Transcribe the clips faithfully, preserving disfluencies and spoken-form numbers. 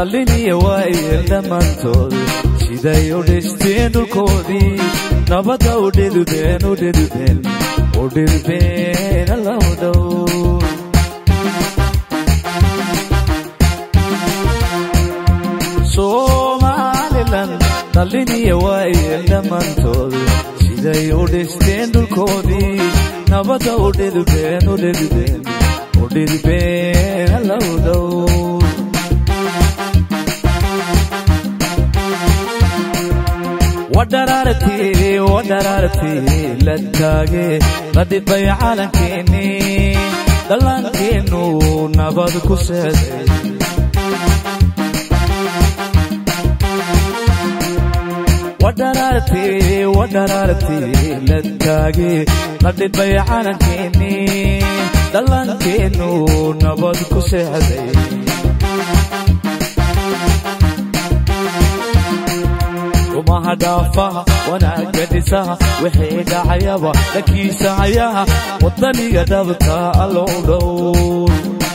dhaliniya waayeel dhammaantood siday u dhisteen dhulkoodii nabadda u dhidubeen u dhidubeen u dhidubeen allow dhow Somaliland dhaliniya waayeel dhammaantood siday u dhisteen dhulkoodii nabadda u dhidubeen u dhidubeen u dhidubeen allow dhow ودرارتي ودرارتي للتاجي قد بيع علنكيني دلانكينو نبض كسد ودرارتي ودرارتي للتاجي قد بيع علنكيني دلانكينو نبض كسد وما هدافها وانا قدسها وحيد عيابها لكي سعيها وطني قدبتها العودون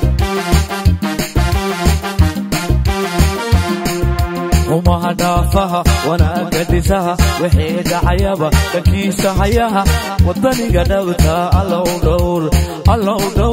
وما هدافها وانا قدسها وحيد عيابها لكي سعيها وطني قدبتها العودون العودون